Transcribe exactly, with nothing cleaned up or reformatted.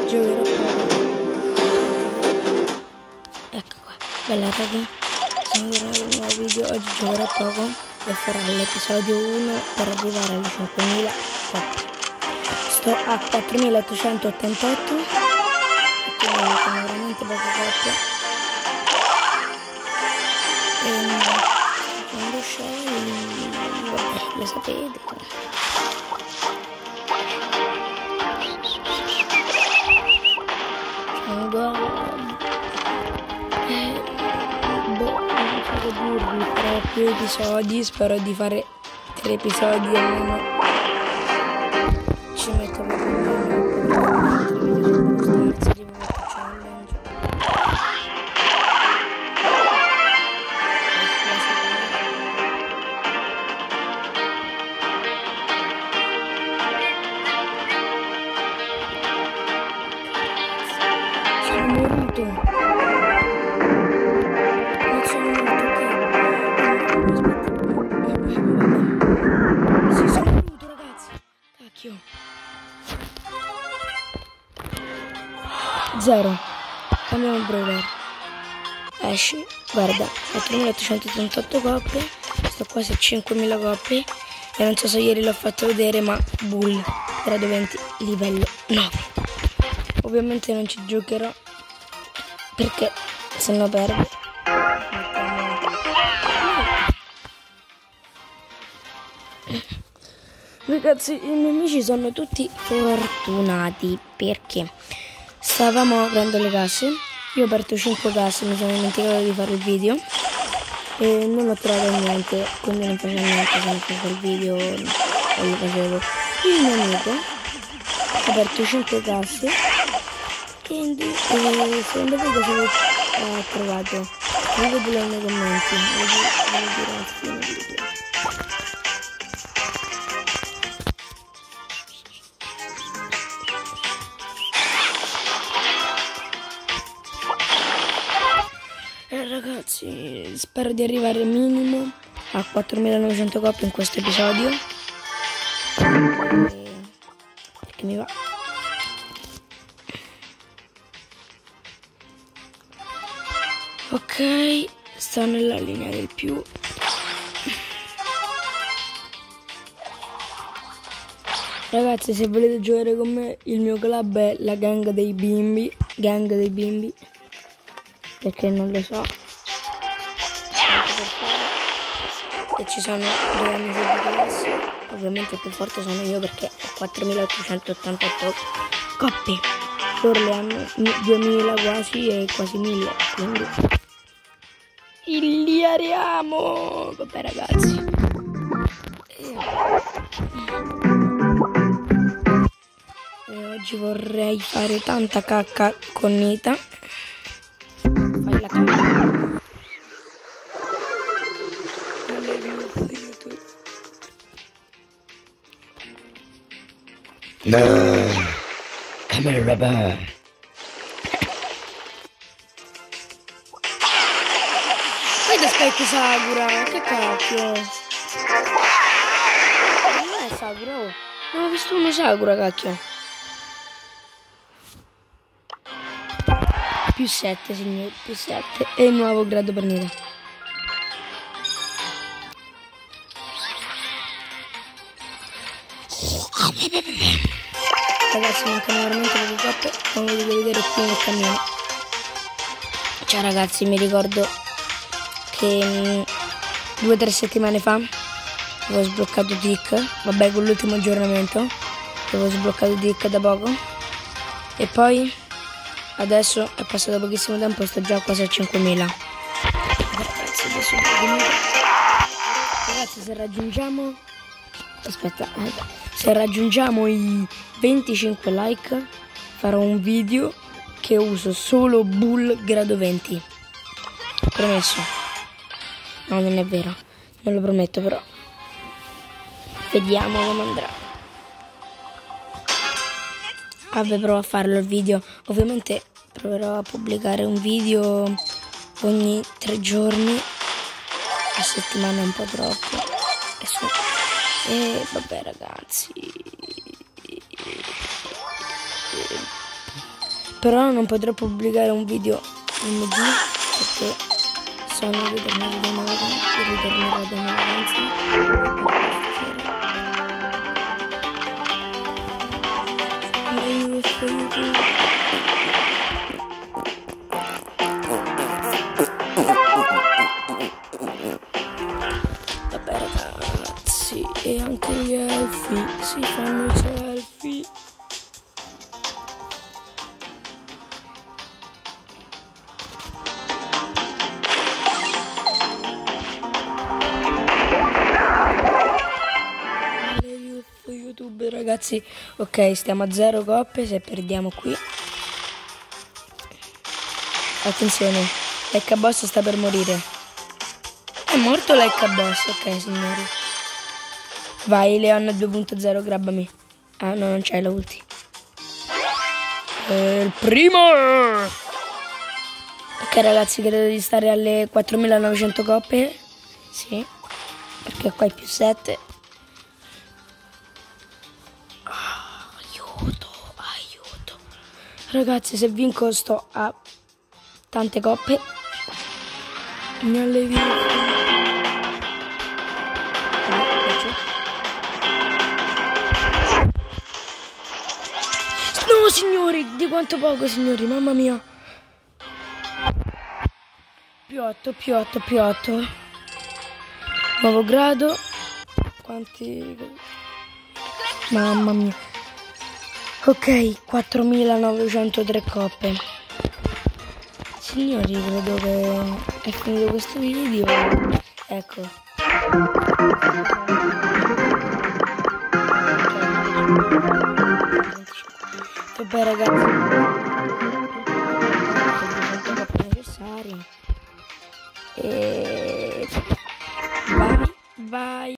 giocherò poco. Ecco qua, bella raga, sono tornato un nuovo video. Oggi giocherò poco e farò l'episodio uno per arrivare alle cinquemila coppie. Sto a quattromilaottocentottantotto e quindi sono veramente poche coppie. E quando scegli, vabbè, lo sapete. Eh, boh, non so che dirvi, farò più episodi, spero di fare tre episodi almeno. Ci metto per un terzo di momento challenge. Sono morto. Non sono morto che... Sì, sono morto ragazzi. Cacchio. Zero. Andiamo a brawler. Esci. Guarda, quattromilaottocentottantotto coppie. Sto quasi a cinquemila coppie. E non so se ieri l'ho fatto vedere, ma Bull grado venti livello nove. Ovviamente non ci giocherò perché se no perdo. Ragazzi, i miei amici sono tutti fortunati perché stavamo aprendo le casse. Io ho aperto cinque casse, mi sono dimenticato di fare il video e non ho trovato niente, quindi non facevo niente se non facevo il video e lo facevo. Il mio amico ha aperto cinque casse. Quindi, eh, secondo voi cosa avete trovato? Scrivetelo nei commenti, ve lo dirò alla fine del video. Eh, ragazzi, spero di arrivare minimo a quattromilanovecento coppie in questo episodio. E... perché mi va. Ok, sto nella linea del più. Ragazzi, se volete giocare con me, il mio club è la gang dei bimbi. Gang dei bimbi. Perché non lo so. E ci sono due amici di classe. Ovviamente il più forte sono io perché ho quattromilaottocentottantotto coppie. Loro le hanno duemila quasi e quasi mille, quindi iliariamo. Vabbè ragazzi, e oggi vorrei fare tanta cacca con Nita. Fai la cacca. No. Camera rubber. Vedi aspetta Sakura, che cacchio. Non è Sakura, oh. Non ho visto uno Sakura, cacchio. Più sette signori, più sette. E il nuovo grado per Nita. Ragazzi, mancano veramente poche coppe, come vi devo vedere qui nel cammino. Ciao ragazzi, mi ricordo che mh, due o tre settimane fa avevo sbloccato Tick, vabbè con l'ultimo aggiornamento, avevo sbloccato Tick da poco. E poi adesso è passato pochissimo tempo e sto già quasi a cinquemila. Ragazzi, adesso ragazzi, se raggiungiamo... Aspetta, se raggiungiamo i venticinque like farò un video che uso solo Bull grado venti. Promesso. No, non è vero, non lo prometto, però vediamo come andrà. Vabbè, provo a farlo il video. Ovviamente proverò a pubblicare un video ogni tre giorni. A settimana è un po' troppo. E vabbè ragazzi, Però non potrò pubblicare un video lunedì perché sono ritornato da una vacanza, ritornerò da una vacanza. Vabbè ragazzi, e anche gli elfi si fanno i selfie. YouTube ragazzi, ok, stiamo a zero coppe. Se perdiamo qui, attenzione, Lecca Boss sta per morire. È morto Lecca Boss, ok signori. Vai Leon due punto zero, grabbami. Ah no, non c'è la ulti. E il primo. Ok ragazzi, credo di stare alle quattromilanovecento coppe. Sì, perché qua è più sette. Ragazzi, se vinco sto a tante coppe. Nelle video. No signori, di quanto poco signori, mamma mia. Più otto, più otto, più otto. Nuovo grado. Quanti... Mamma mia. Ok, quattromilanovecentotre coppe. Signori, credo che è finito questo video. Ecco. Vabbè ragazzi, necessari. E... Bye, bye.